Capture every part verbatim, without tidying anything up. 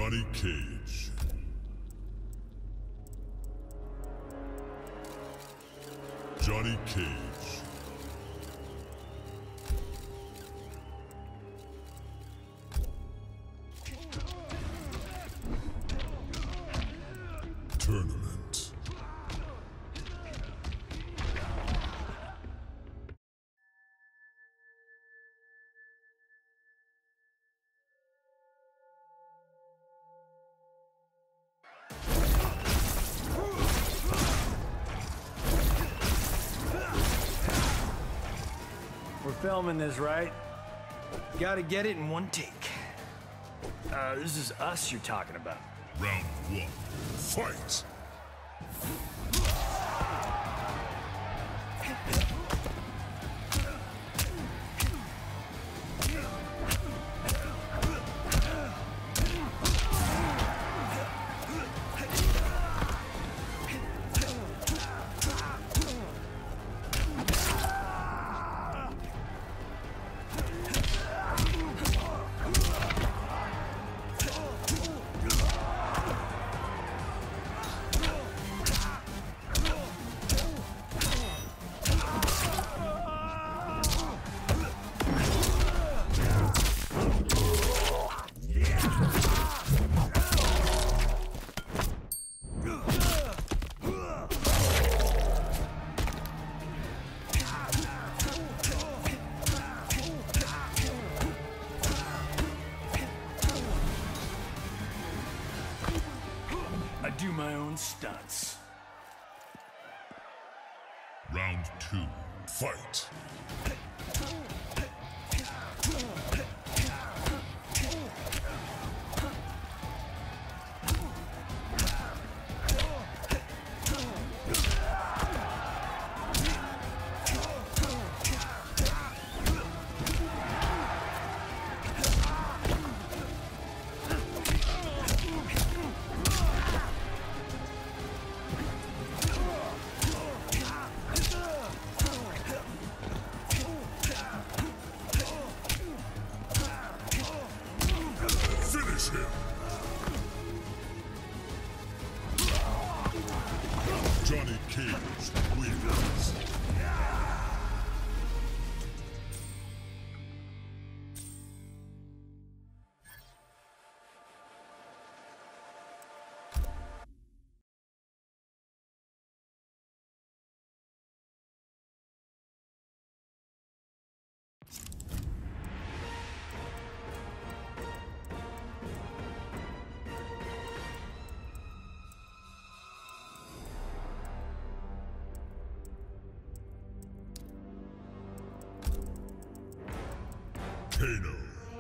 Johnny Cage. Johnny Cage. Tournament. We're filming this, right? Gotta get it in one take. Uh, this is us you're talking about. Round one. Fight! I do my own stunts. Round two. Fight! Finish him! Johnny Cage wins. Kano.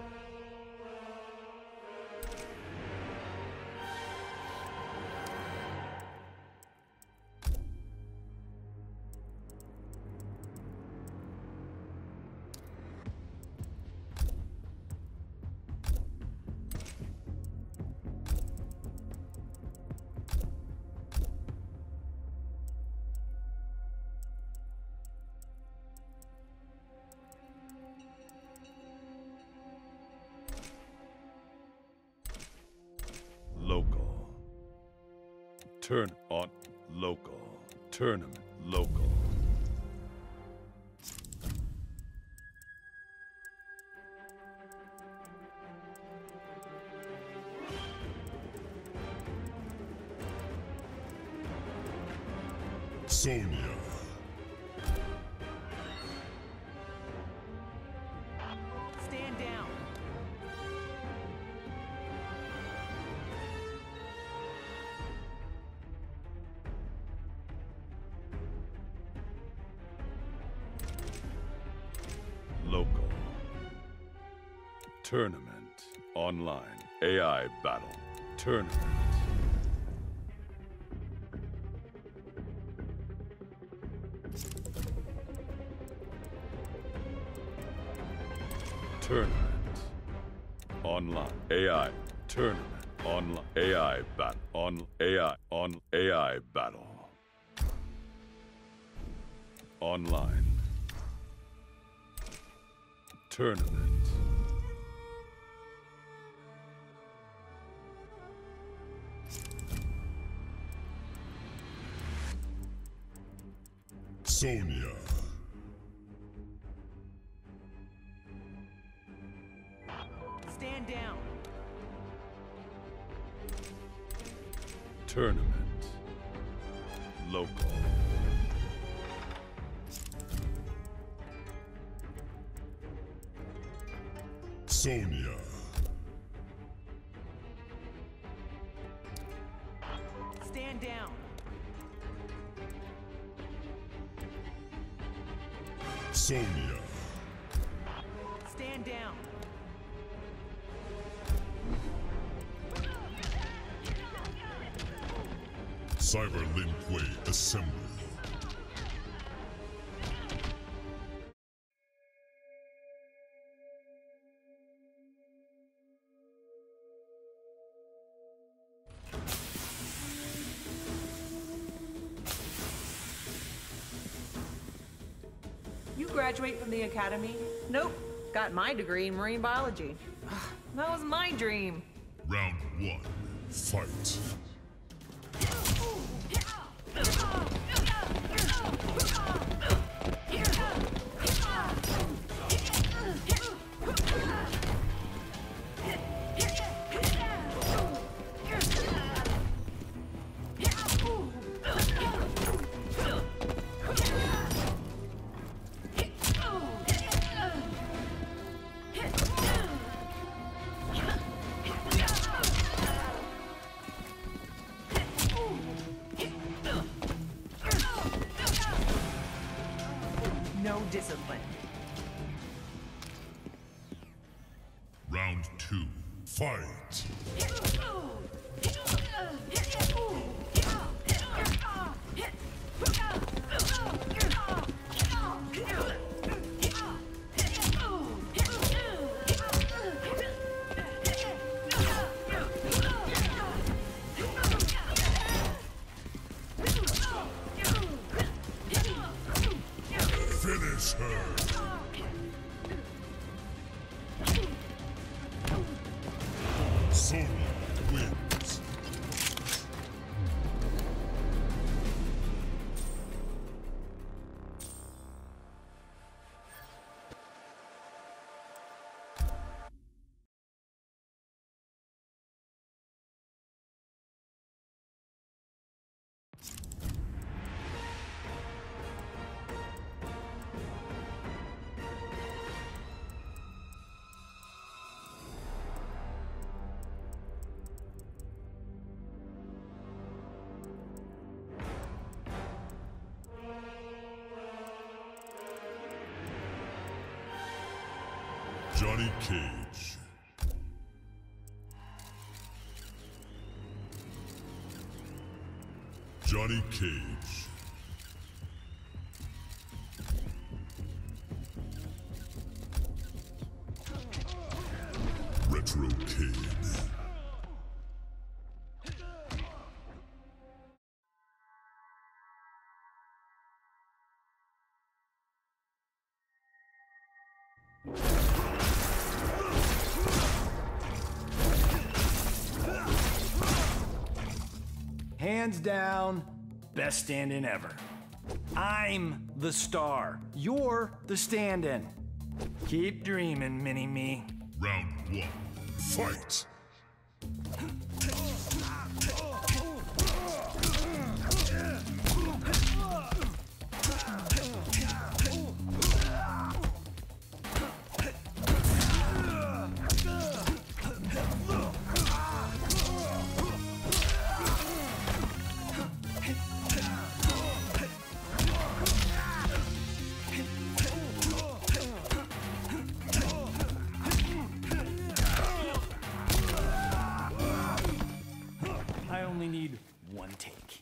Local. Turn on local. Tournament local. Sonya. Stand down. Local. Tournament. Online. A I battle. Tournament. Tournament. Online. A I. Tournament. Online. A I battle. On A I. On A I battle. Online. Tournament. Sonya. Stand down. Tournament. Local. Sonya. Stand down. Sonya. Stand down. Cyber Linkway Assembly. You graduate from the academy? Nope. Got my degree in marine biology. That was my dream. Round one. Fight. No discipline. Round two. Fight. Finish her. Sonya wins. Johnny Cage. Johnny Cage. Retro Cade. Hands down, best stand-in ever. I'm the star. You're the stand-in. Keep dreaming, mini-me. Round one. Fight. I only need one take.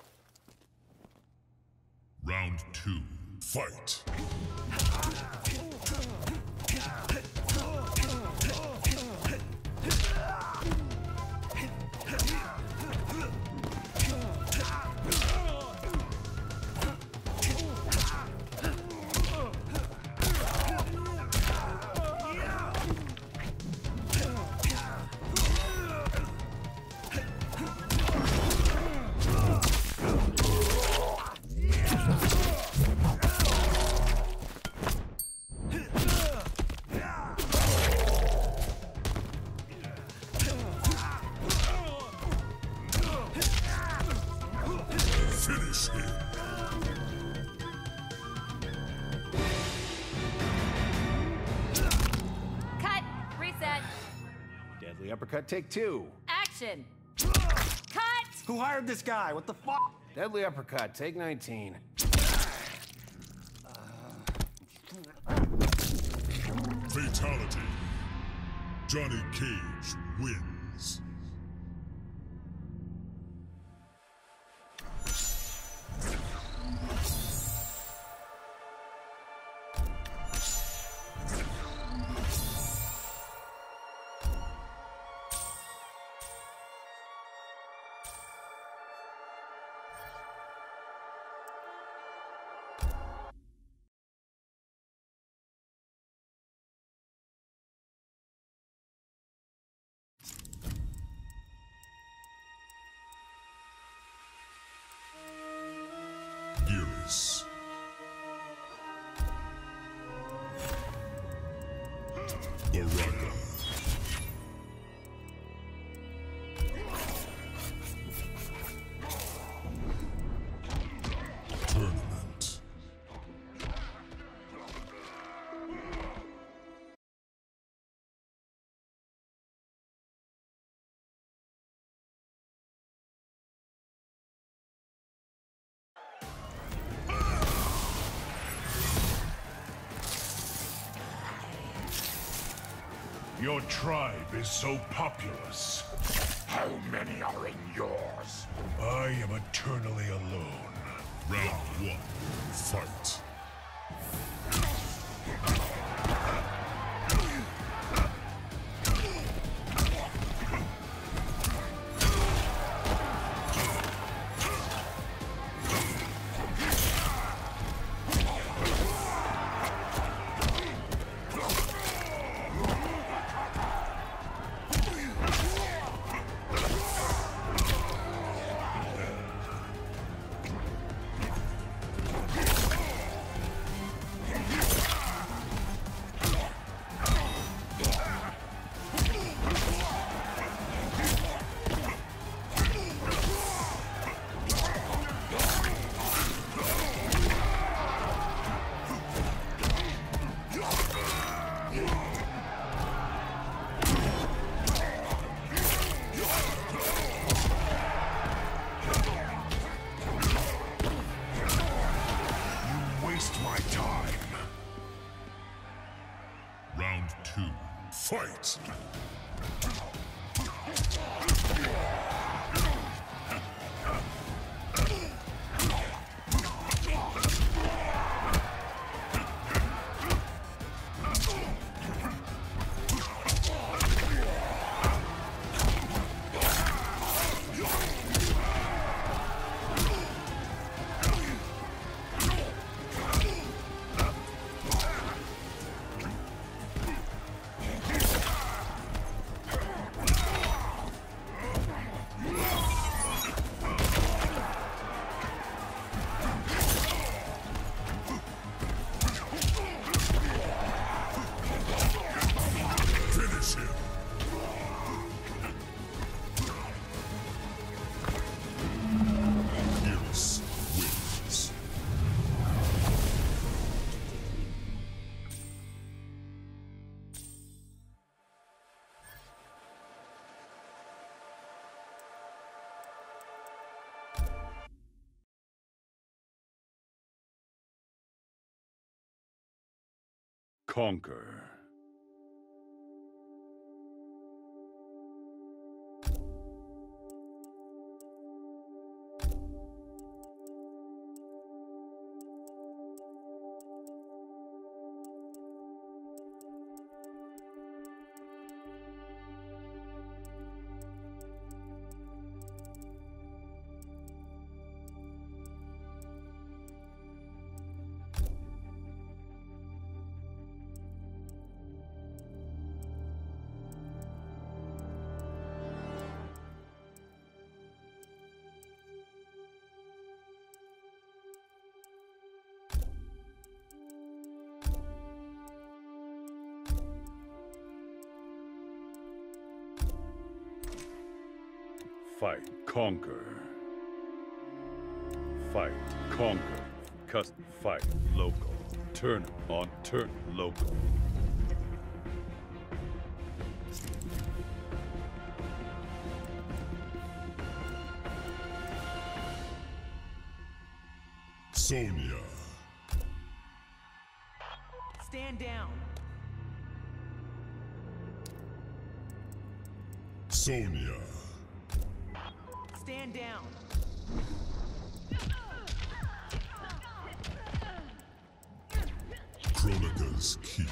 Round two. Fight. Cut. Reset. Deadly uppercut, take two. Action. Cut. Who hired this guy? What the fuck? Deadly uppercut, take nineteen. Fatality. Johnny Cage wins. Gears. Baraka. Tournament. Your tribe is so populous. How many are in yours? I am eternally alone. Round one. Fight. Round two. Fight! Conquer. Fight, conquer. Fight, conquer. Custom fight. Local. Turn on turn. Local. Sonya. Stand down. Sonya. Stand down. Kronika's Keep.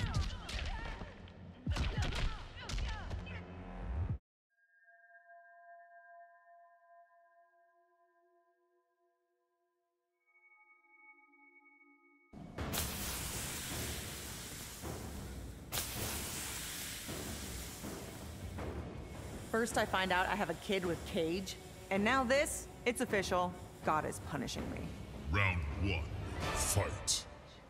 First I find out I have a kid with Cage, and now this, it's official. God is punishing me. Round one. Fight.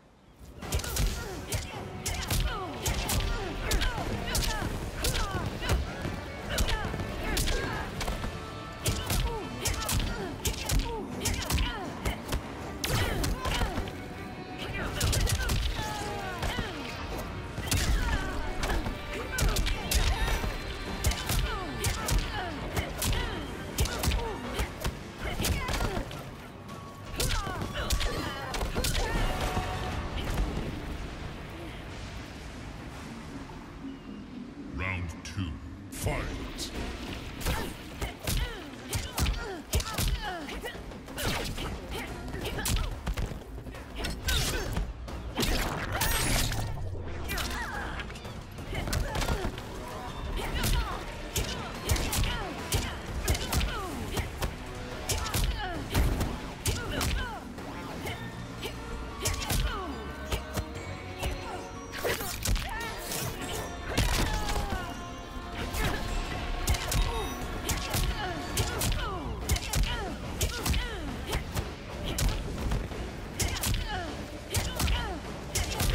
Round two. Fight.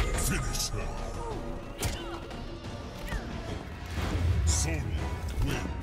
Finish her. Sonya wins.